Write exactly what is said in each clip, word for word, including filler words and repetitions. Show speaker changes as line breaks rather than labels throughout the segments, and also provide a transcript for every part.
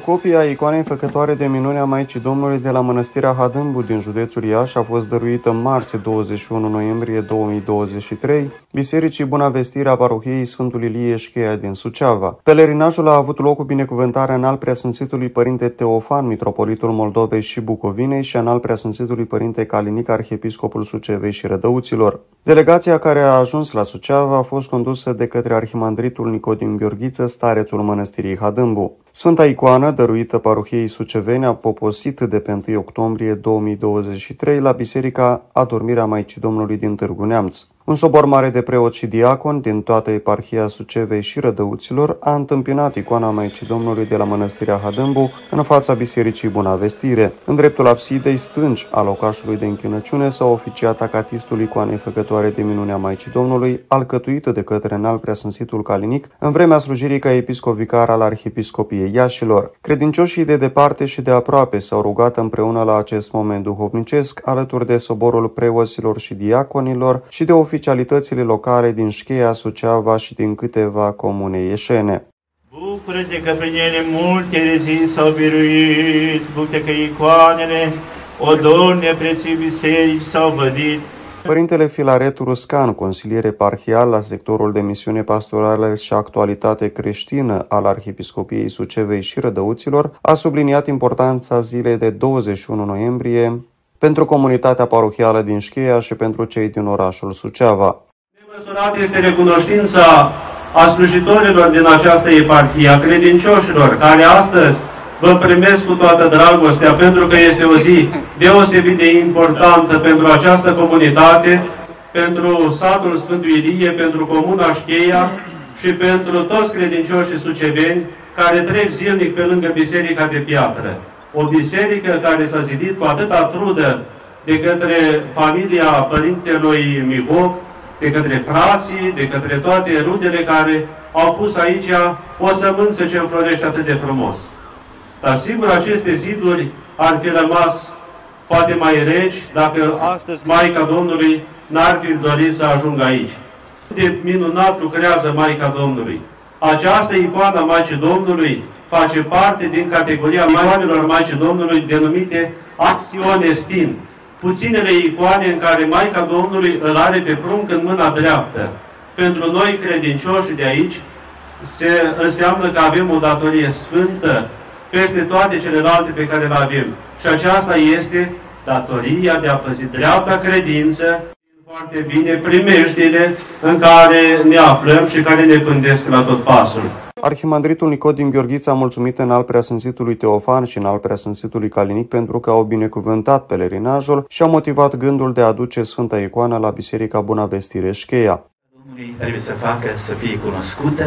copie a icoanei făcătoare de minune a Maicii Domnului de la Mănăstirea Hadâmbu din județul Iași a fost dăruită marți douăzeci și unu noiembrie două mii douăzeci și trei Bisericii Buna Vestire a Parohiei Sfântul Ilie Șcheia din Suceava. Pelerinajul a avut loc cu binecuvântarea Înalt Preasfințitului Părinte Teofan, mitropolitul Moldovei și Bucovinei, și Înalt Preasfințitului Părinte Calinic, arhiepiscopul Sucevei și Rădăuților. Delegația care a ajuns la Suceava a fost condusă de către arhimandritul Nicodim Gheorghiță, starețul Mănăstirii Hadâmbu. Sfânta icoană, dăruită Parohiei Suceveni, a poposit de pe întâi octombrie două mii douăzeci și trei la Biserica Adormirea Maicii Domnului din Târgu Neamț. Un sobor mare de preoți și diaconi din toată eparhia Sucevei și Rădăuților a întâmpinat icoana Maicii Domnului de la Mănăstirea Hadâmbu în fața Bisericii Buna Vestire. În dreptul absidei stângi a locașului de închinăciune s-a oficiat acatistul icoanei făcătoare de minune a Maicii Domnului, alcătuită de către Înalt Preasfințitul Calinic, în vremea slujirii ca episcop vicar al Arhiepiscopiei Iașilor. Credincioșii de departe și de aproape s-au rugat împreună la acest moment duhovnicesc, alături de soborul preoților și diaconilor și de oficialitățile locale din Șcheia, Suceava și din câteva comune ieșene.
Bucură-te că prin ele multe erezii s-au biruit, bucură că icoanele, odorne preții biserici s-au vădit.
Părintele Filaret Ruscan, consilier eparhial la sectorul de misiune pastorală și actualitate creștină al Arhiepiscopiei Sucevei și Rădăuților, a subliniat importanța zilei de douăzeci și unu noiembrie pentru comunitatea parohială din Șcheia și pentru cei din orașul Suceava.
Nemăsurată este recunoștința a slujitorilor din această eparhie, a credincioșilor, care astăzi vă primesc cu toată dragostea, pentru că este o zi deosebit de importantă pentru această comunitate, pentru satul Sfântul Ilie, pentru comuna Șcheia și pentru toți credincioșii suceveni care trec zilnic pe lângă Biserica de Piatră. O biserică care s-a zidit cu atâta trudă de către familia Părintelui Mihoc, de către frații, de către toate rudele care au pus aici o sămânță ce înflorește atât de frumos. Dar sigur, aceste ziduri ar fi rămas poate mai reci dacă astăzi Maica Domnului n-ar fi dorit să ajungă aici. De minunat lucrează Maica Domnului. Această icoană a Maicii Domnului face parte din categoria icoanelor Maicii Domnului denumite Axionestin. Puținele icoane în care Maica Domnului îl are pe prunc în mâna dreaptă. Pentru noi credincioși de aici se înseamnă că avem o datorie sfântă peste toate celelalte pe care le avem. Și aceasta este datoria de a păzi dreapta credință, foarte bine primejdile în care ne aflăm și care ne pândesc la tot pasul.
Arhimandritul Nicodim Gheorghiță a mulțumit Înalt Preasfințitului Teofan și Înalt Preasfințitului Calinic pentru că au binecuvântat pelerinajul și au motivat gândul de a aduce Sfânta Icoană la Biserica Buna Vestire Șcheia.
Domnului trebuie să facă să fie cunoscută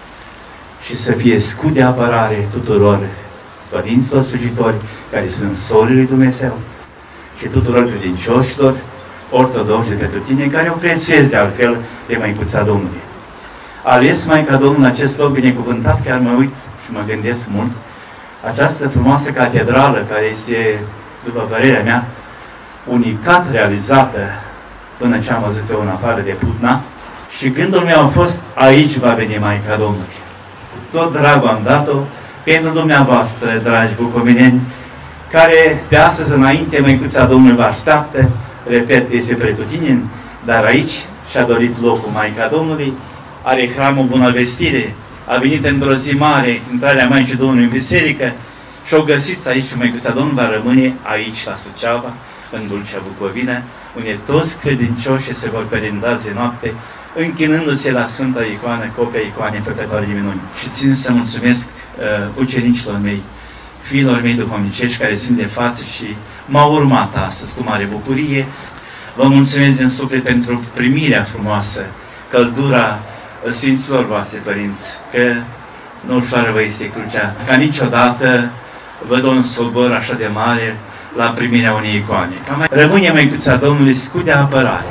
și să fie scut de apărare tuturor părinților slujitori care sunt solii lui Dumnezeu și tuturor credincioșilor ortodoxi de tine care o prețuiesc de altfel de Măicuța Domnului. Ales Maica Domnului acest loc binecuvântat, chiar mă uit și mă gândesc mult, această frumoasă catedrală care este, după părerea mea, unicat realizată până ce am văzut eu în afară de Putna, și gândul meu a fost, aici va veni Maica Domnului. Tot dragul am dat-o pentru dumneavoastră, dragi bucovineni, care de astăzi înainte Măicuța Domnului vă așteaptă, repet, este pretutindeni, dar aici și-a dorit locul Maica Domnului, are hramul Bună Vestire, a venit într-o zi mare, intrarea Maicii Domnului în biserică și o găsiți aici și Măicuța Domnului va rămâne aici la Suceava, în dulcea Bucovină, unde toți credincioșii se vor perinda zi noapte, închinându-se la Sfânta Icoană, copia icoanei făcătoare de minuni. Și țin să mulțumesc uh, ucenicilor mei, fiilor mei duhovnicești care sunt de față și m-au urmat astăzi cu mare bucurie. Vă mulțumesc din suflet pentru primirea frumoasă, căldura Sfinților voastre, părinți, că nu ușoară vă este crucea, ca niciodată văd un sobor așa de mare la primirea unei icoane. Rămâne Măicuța Domnului scut de apărare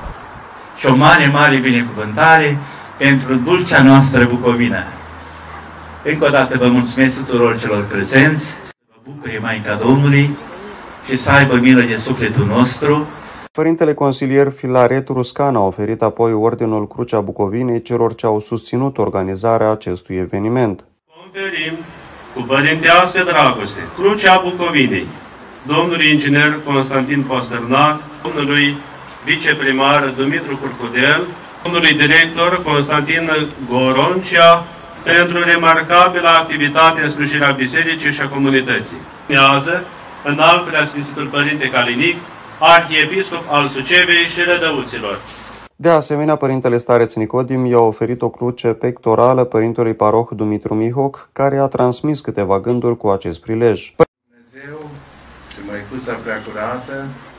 și o mare, mare binecuvântare pentru dulcea noastră Bucovină. Încă o dată vă mulțumesc tuturor celor prezenți, să vă bucure Maica Domnului și să aibă milă de sufletul nostru.
Părintele consilier Filaret Ruscan a oferit apoi Ordinul Crucea Bucovinei celor ce au susținut organizarea acestui eveniment.
Conferim cu părintească dragoste, Crucea Bucovinei, domnului inginer Constantin Postărnac, domnului viceprimar Dumitru Curcudel, domnului director Constantin Goroncea, pentru remarcabila activitate în slujirea Bisericii și a comunității. Urmează înalt preasfințitul Părinte Calinic, arhiepiscop al Sucevei și Rădăuților.
De asemenea, Părintele Stareț Nicodim i-a oferit o cruce pectorală Părintelui Paroh Dumitru Mihoc, care a transmis câteva gânduri cu acest prilej.
Dumnezeu și Măicuța Preacurată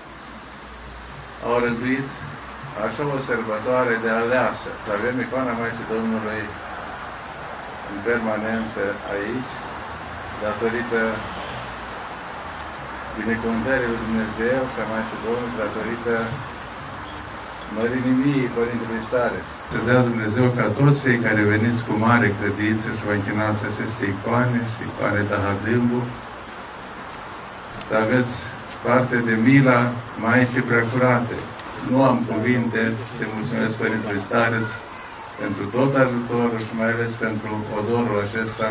au rânduit așa o sărbătoare de aleasă. Avem icoana Maicii Domnului în permanență aici, datorită binecuvântării lui Dumnezeu și a Maicii Domnului, datorită mărinimii Părintelui Stareț. Să dea Dumnezeu ca toți cei care veniți cu mare credință și vă închinați aceste icoane și icoane de Hadâmbu, să aveți parte de mila Maicii Preacurate. Nu am cuvinte, te mulțumesc Părintelui Stareț pentru tot ajutorul și mai ales pentru odorul acesta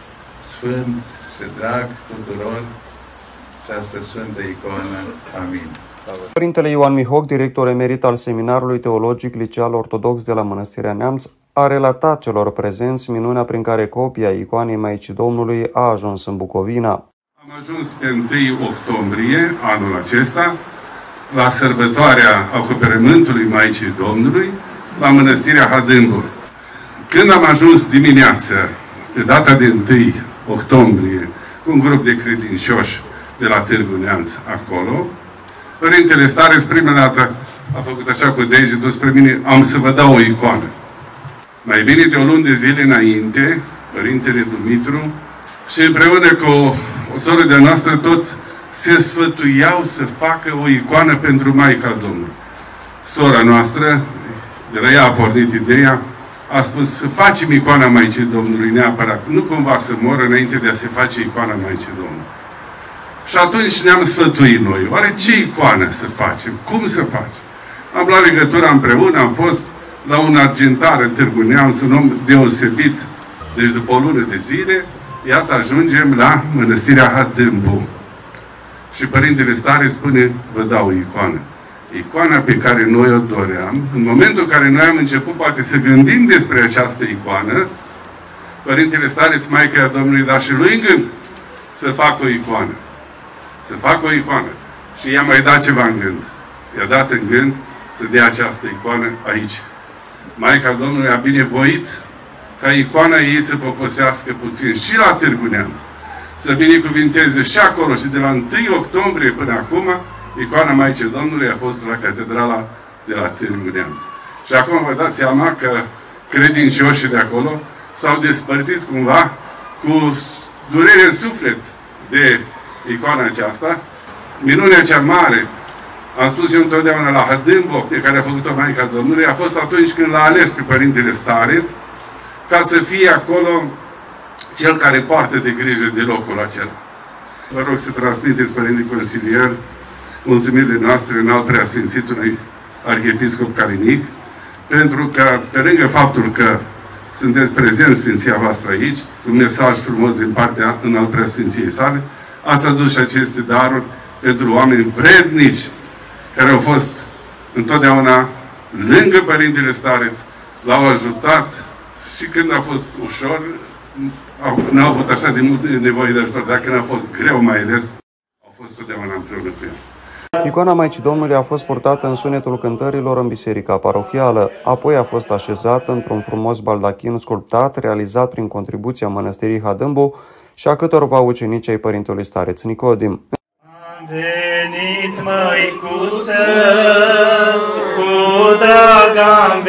sfânt și drag tuturor și asta Sfântă Icoană. Amin.
Părintele Ioan Mihoc, director emerit al Seminarului Teologic Liceal Ortodox de la Mănăstirea Neamț, a relatat celor prezenți minunea prin care copia icoanei Maicii Domnului a ajuns în Bucovina.
Am ajuns pe întâi octombrie anul acesta la sărbătoarea acoperământului Maicii Domnului la Mănăstirea Hadâmbu. Când am ajuns dimineața, pe data de întâi octombrie, cu un grup de credincioși de la Târgu Neamț acolo, Părintele Stareț prima dată a făcut așa cu degetul spre mine: am să vă dau o icoană. Mai bine de o lună de zile înainte, Părintele Dumitru și împreună cu o soră de-a noastră tot se sfătuiau să facă o icoană pentru Maica Domnului. Sora noastră, de la ea a pornit ideea, a spus să facem icoana Maicii Domnului neapărat. Nu cumva să moră înainte de a se face icoana Maicii Domnului. Și atunci ne-am sfătuit noi. Oare ce icoană să facem? Cum să facem? Am luat legătura împreună, am fost la un argentar în Târgu Neamț, un om deosebit. Deci după o lună de zile, iată, ajungem la Mănăstirea Hadâmbu. Și Părintele Stareț spune: vă dau o icoană. Icoana pe care noi o doream, în momentul în care noi am început poate să gândim despre această icoană, Părintele Stareț, Maica Domnului, da și lui în gând să facă o icoană. Să facă o icoană. Și i-a mai dat ceva în gând. I-a dat în gând să dea această icoană aici. Maica Domnului a binevoit ca icoana ei să poposească puțin și la Târgu Neamț. Să binecuvinteze și acolo. Și de la întâi octombrie până acum, icoana Maicii Domnului a fost la Catedrala de la Târgu Neamț. Și acum vă dați seama că credincioșii de acolo s-au despărțit cumva cu durere în suflet de icoana aceasta. Minunea cea mare, am spus eu întotdeauna, la Hadâmbu, pe care a făcut-o Maica Domnului, a fost atunci când l-a ales pe Părintele Stareț ca să fie acolo cel care poartă de grijă de locul acela. Vă rog să transmiteți, Părinte Consilier, mulțumirile noastre în al Preasfințitului Arhiepiscop Calinic, pentru că, pe lângă faptul că sunteți prezenți Sfinția voastră aici, cu un mesaj frumos din partea în al Preasfinției sale, ați adus și aceste daruri pentru oameni vrednici, care au fost întotdeauna lângă Părintele Stareț, l-au ajutat și când a fost ușor, nu au avut așa de mult nevoie de ajutor, dar când a fost greu mai ales, au fost totdeauna împreună cu el.
Icoana Maicii Domnului a fost purtată în sunetul cântărilor în biserica parohială, apoi a fost așezată într-un frumos baldachin sculptat, realizat prin contribuția Mănăstirii Hadâmbu și a câtorva ucenici ai Părintelui Stareț Nicodim.
Am venit, măicuță, cu drag am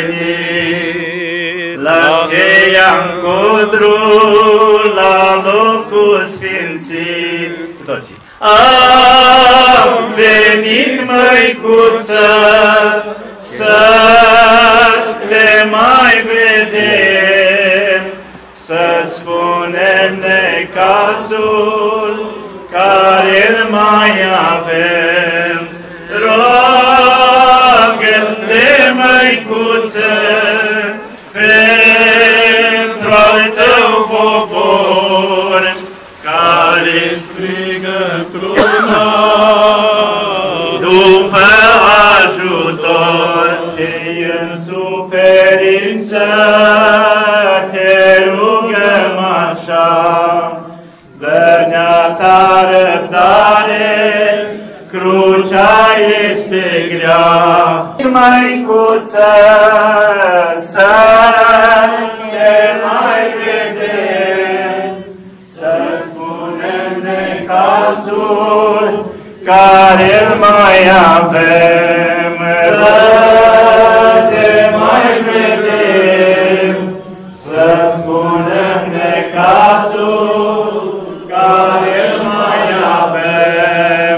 venit, la cheia-n codru, la locul sfințit. Toții. Am venit, măicuță, să te mai vedem, să spunem necazul care-l mai avem. Rogă-te, măicuță, pentru al tău popor, noi, după ajutor și în suferință te rugăm așa, dă-ne-a ta răbdare, crucea este grea. Măicuță, să te mai vedem, să spunem necazul care-l mai avem. Să te mai vedem, să spunem necazul care-l mai avem.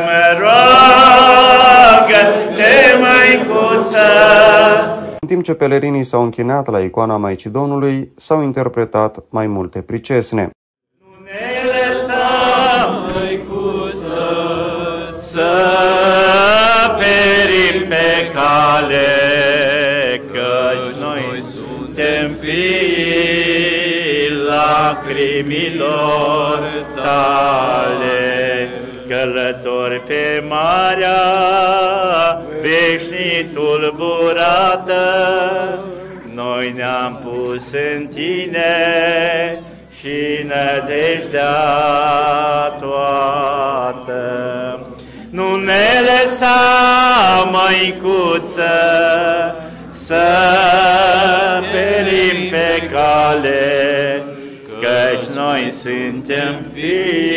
Roagă-te, Măicuță!
În timp ce pelerinii s-au închinat la icoana Maicii Domnului, s-au interpretat mai multe pricesne.
Nu ne lăsa, Măicuță, să perim pe cale, căci noi suntem fiii lacrimilor tale, călători pe marea veșnic tulburată. Noi ne-am pus în tine și nădejdea toată. Nu ne lăsa, Măicuță, să perim pe cale, căci noi suntem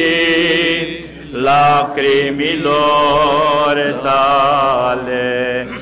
fii lacrimilor tale.